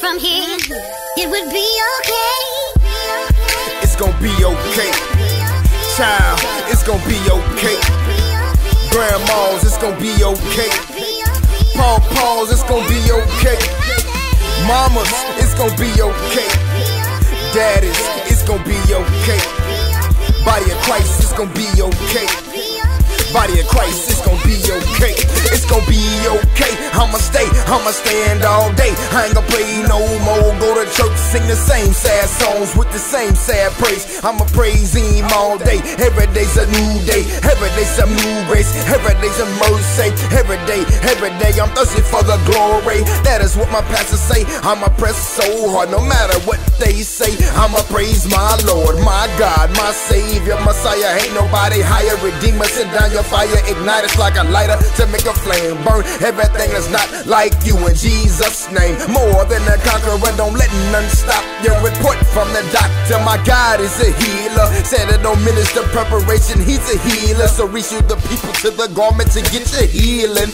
from here, it would be okay. It's gonna be okay. Child, it's gonna be okay. Grandmas, it's gonna be okay. Paws, it's gonna be okay. Mamas, it's gonna be okay. Daddies, it's gonna be okay. Body of Christ, it's gonna be okay. Body of Christ, it's gonna be okay. It's gonna be okay. I'ma stand all day. I ain't gonna play no more. Go to church, sing the same sad songs with the same sad praise. I'ma praise him all day. Every day's a new day. Every day's a new grace. Every day's a mercy. Every day, I'm thirsty for the glory. That is what my pastor say. I'ma press so hard, no matter what they say. I'ma praise my Lord, my God, my Savior, Messiah. Ain't nobody higher. Redeemer, sit down your fire, ignite us like a lighter to make a flame burn everything that's not like you in Jesus' name. More than a conqueror, don't let none stop your report from the doctor. My God is a healer. Said it don't minister preparation, he's a healer. So reach you the people to the garment to get your healing.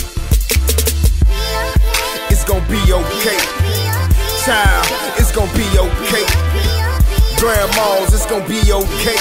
It's gonna be okay. Child, it's gonna be okay. Grandmas, it's gonna be okay.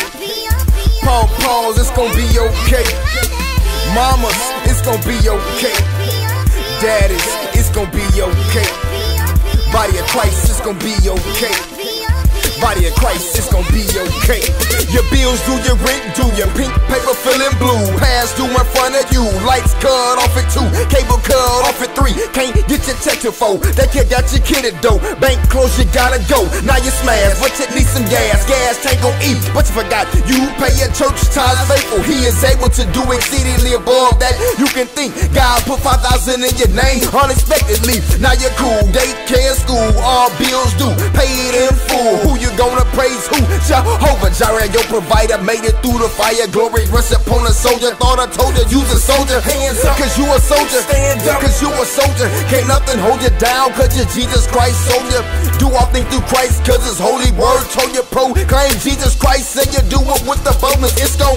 Paws, it's gonna be okay. Mamas, it's gonna be okay. Daddies, it's gonna be okay. Body of Christ, it's gonna be okay. Body of Christ, it's gonna be okay. Your bills due, your rent due, your pink paper feeling blue. Pass due in front of you, lights cut off at 2, cable cut off at 3. Can't get your check till 4, that kid got your kid at dough. Bank closed, you gotta go, now you smash, but you need some gas. Gas tank gon' eat, but you forgot, you pay your church tithes faithful. He is able to do exceedingly above that you can think. God put 5,000 in your name unexpectedly. Now you're cool, daycare, school, all bills due, paid in full. Who you gonna praise? Who? Jehovah Jireh, your provider, made it through the fire. Glory rest upon a soldier. Thought I told you, you's a soldier. Hands up, cause you a soldier. Stand up, cause you a soldier. Can't nothing hold you down, cause you're Jesus Christ soldier. Do all things through Christ, cause his holy word told you proclaim Jesus Christ. Say you do it with the boldness. It's gonna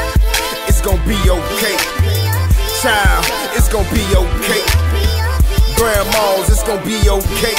be okay. Child, it's gonna be okay. Grandmas, it's gonna be okay.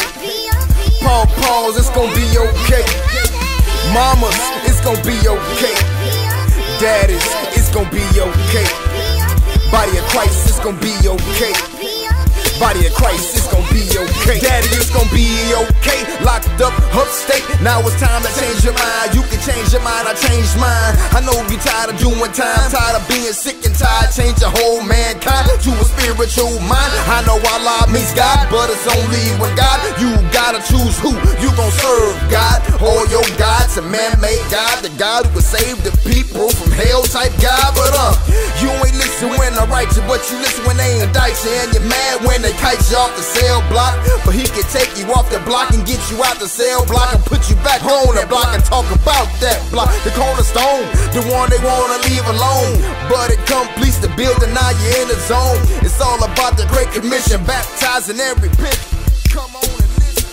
Paws, it's gonna be okay. Mamas, it's gonna be okay. Daddies, it's gonna be okay. Body of Christ, it's gonna be okay. Body of Christ, it's gonna be okay. Daddy, it's gonna be okay. Locked up upstate, now it's time to change your mind. You can change your mind, I changed mine. I know you tired of doing time, tired of being sick and tired. Change your whole mankind to a spiritual mind. I know Allah means God, but it's only one God. You gotta choose who you gon' serve, God or your God's a man-made God, the God who will save the people from hell type God. But you ain't listen when I write you, but you listen when they indict you, and you're mad when they kite you off the cell block. But he can take you off the block and get you out the cell block and put you back on the block and talk about that block. The cornerstone, the one they wanna leave alone, but it completes the building, now you're in the zone. It's all about the Great Commission, baptizing every pit. Come on and listen.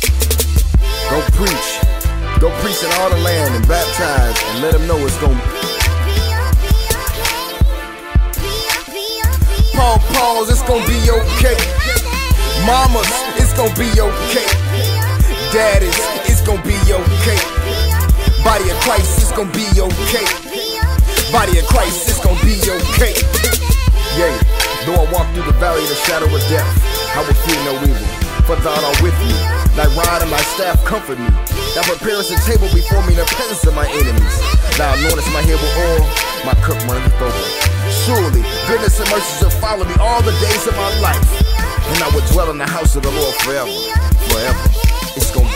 Go preach in all the land and baptize and let them know it's gonna Paws, it's gonna be okay. Mamas, it's gonna be okay. Daddies, it's gonna be okay. Body of Christ, it's gonna be okay. Body of Christ, it's gonna be okay. Yeah, though I walk through the valley of the shadow of death, I will fear no evil, for thou art with me. Thy rod and thy staff comfort me. Thou preparest a table before me in the presence of my enemies. Thou anointest my head with oil, my cup runneth over. Surely goodness and mercy shall follow me all the days of my life, and I will dwell in the house of the Lord forever. It's gonna